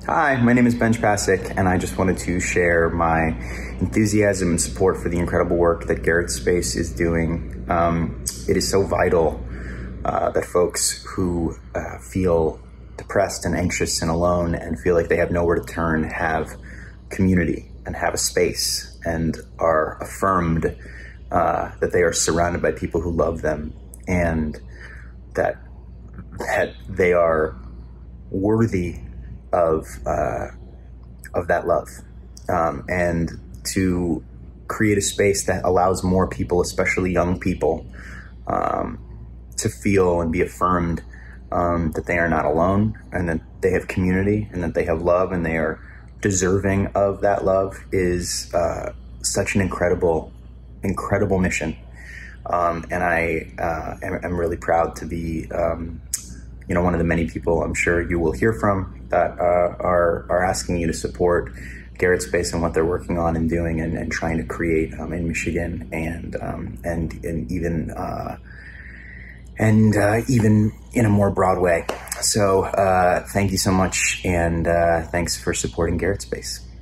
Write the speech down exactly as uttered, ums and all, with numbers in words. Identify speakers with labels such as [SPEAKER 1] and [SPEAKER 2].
[SPEAKER 1] Hi, my name is Benj Pasek, and I just wanted to share my enthusiasm and support for the incredible work that Garrett Space is doing. Um, it is so vital uh, that folks who uh, feel depressed and anxious and alone and feel like they have nowhere to turn have community and have a space and are affirmed uh, that they are surrounded by people who love them and that, that they are worthy of uh, of that love, um, and to create a space that allows more people, especially young people, um, to feel and be affirmed um, that they are not alone and that they have community and that they have love and they are deserving of that love is uh, such an incredible, incredible mission. Um, and I uh, am, am really proud to be um, you know, one of the many people I'm sure you will hear from that uh, are are asking you to support Garrett Space and what they're working on and doing and, and trying to create um, in Michigan and um, and and even uh, and uh, even in a more broad way. So uh, thank you so much, and uh, thanks for supporting Garrett Space.